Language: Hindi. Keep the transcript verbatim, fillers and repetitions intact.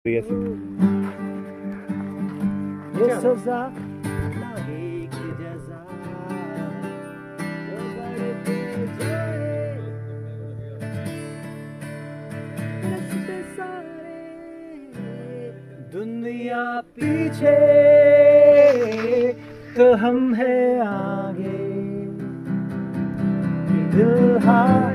ये सजा दुनिया पीछे तो हम है आगे, दिल हार